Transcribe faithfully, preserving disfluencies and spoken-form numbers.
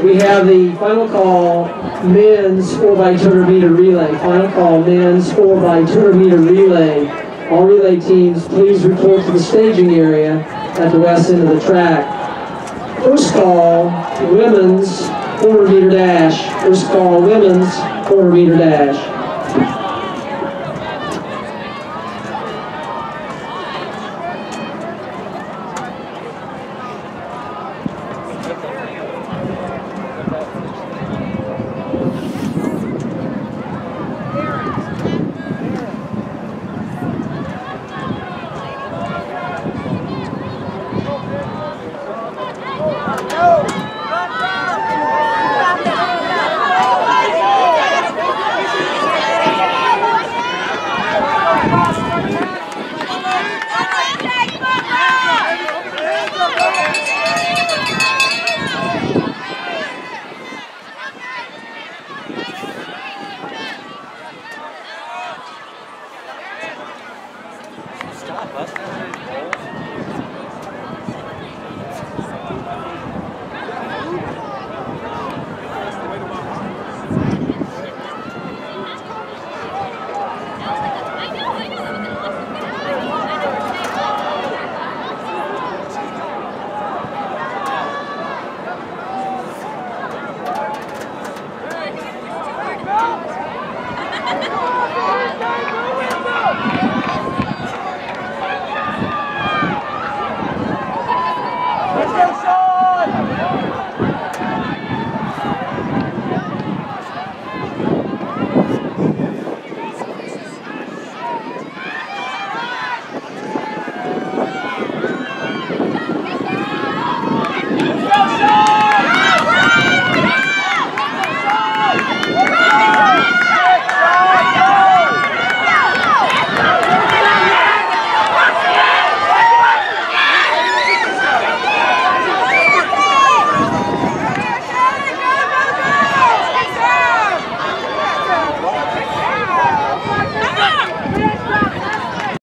We have the final call, men's four by two hundred meter relay. Final call, men's four by two hundred meter relay. All relay teams, please report to the staging area at the west end of the track. First call, women's four hundred meter dash. First call, women's four hundred meter dash. Stop us.